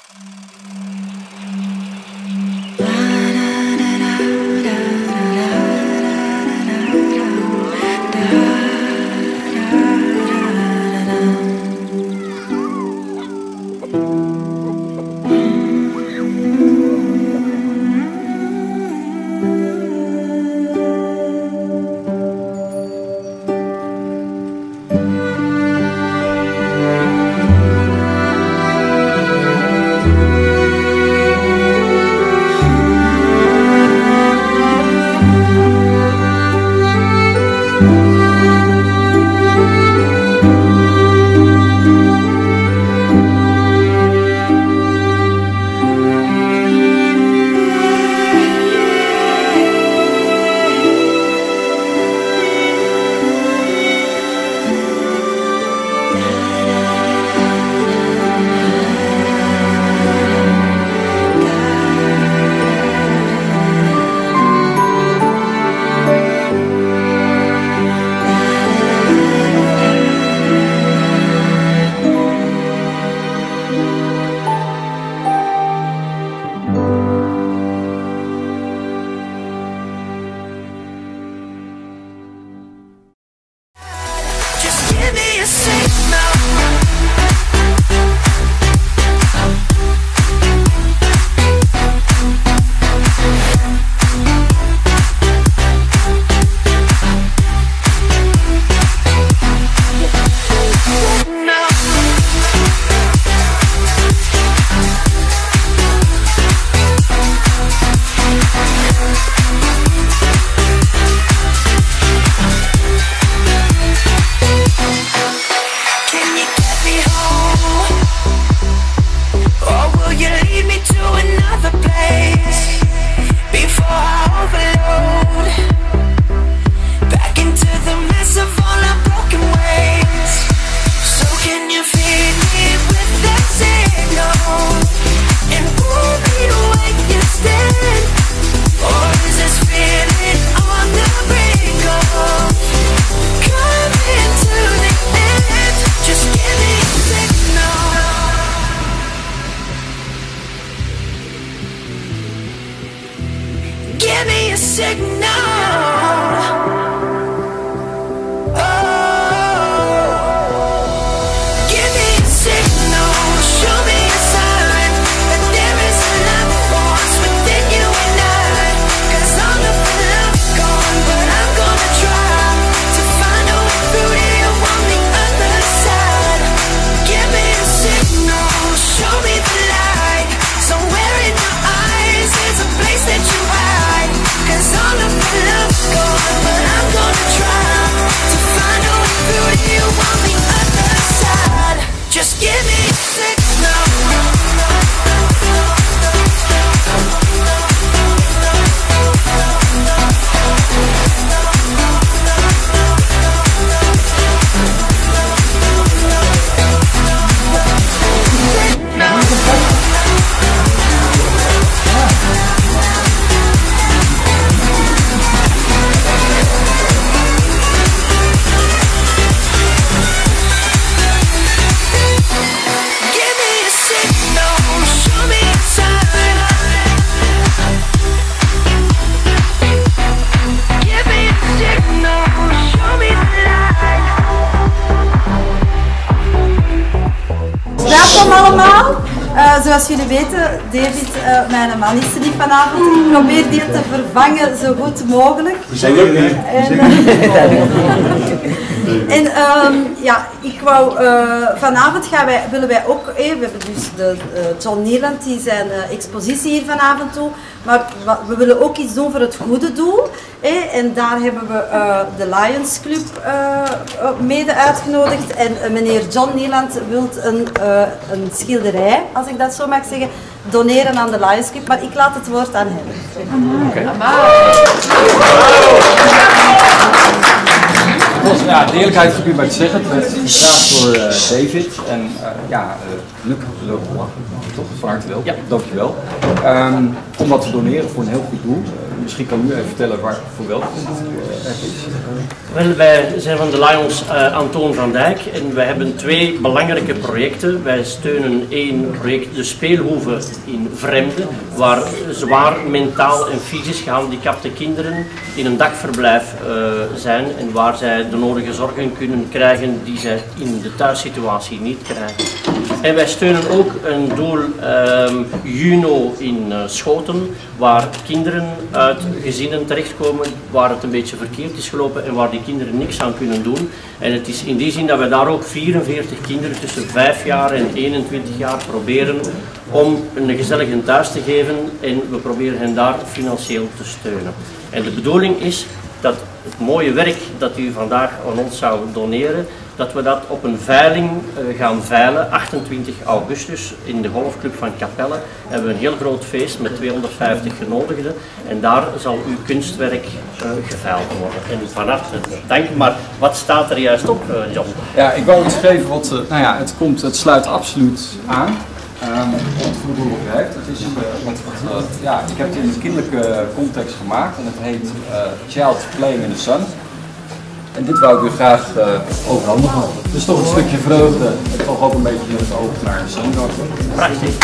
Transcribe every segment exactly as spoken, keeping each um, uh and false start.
Uh, zoals jullie weten, David, uh, mijn man, is er niet vanavond. Ik probeer die te vervangen zo goed mogelijk. We zijn ook niet. En, uh, en um, ja, ik wou, uh, vanavond gaan wij, willen wij ook, eh, we hebben dus de, uh, John Nierland die zijn uh, expositie hier vanavond toe, maar we willen ook iets doen voor het goede doel. Eh, en daar hebben we uh, de Lions Club uh, mede uitgenodigd en uh, meneer John Nierland wil een, uh, een schilderij, als ik dat zo mag zeggen, doneren aan de Lions Club, maar ik laat het woord aan hem. Okay. Ja, de eerlijkheid gebied mij te zeggen, het werd gevraagd door uh, David en uh, ja, uh, Luc, toch van harte wel, ja. Dankjewel. Um, om wat te doneren voor een heel goed doel. Uh, misschien kan u even vertellen waar, voor welk het is. Wel, wij zijn van de Lions uh, Antoon van Dijk en wij hebben twee belangrijke projecten. Wij steunen één project, de speelhoeve in Vremde, waar zwaar mentaal en fysisch gehandicapte kinderen in een dagverblijf uh, zijn en waar zij de nodige zorgen kunnen krijgen die zij in de thuissituatie niet krijgen. En wij steunen ook een doel um, Juno in uh, Schoten, waar kinderen uit gezinnen terechtkomen waar het een beetje verkeerd is gelopen en waar die kinderen niks aan kunnen doen. En het is in die zin dat we daar ook vierenveertig kinderen tussen vijf jaar en eenentwintig jaar proberen om een gezellige thuis te geven en we proberen hen daar financieel te steunen. En de bedoeling is dat het mooie werk dat u vandaag aan ons zou doneren, dat we dat op een veiling uh, gaan veilen, achtentwintig augustus in de golfclub van Capelle. Hebben we een heel groot feest met tweehonderdvijftig genodigden en daar zal uw kunstwerk uh, geveild worden. En van harte dank, maar wat staat er juist op, uh, John? Ja, ik wou iets geven wat, uh, nou ja, het, komt, het sluit absoluut aan. Um, wat voor doel het heeft. Het is, uh, wat, wat, uh, ja, ik heb het in een kinderlijke context gemaakt en het heet uh, Child Playing in the Sun. En dit wou ik u graag uh, overhandigen. Het is toch een stukje vreugde en toch ook een beetje het oog naar de zon. Prachtig,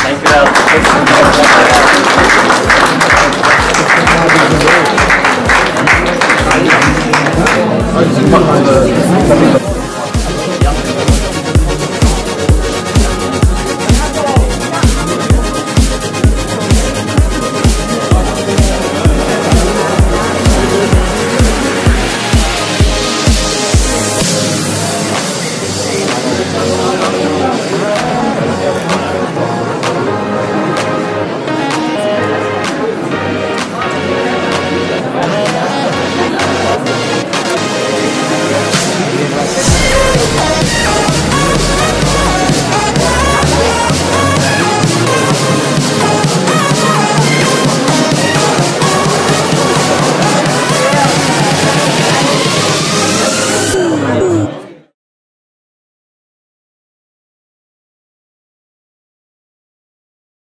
dankjewel.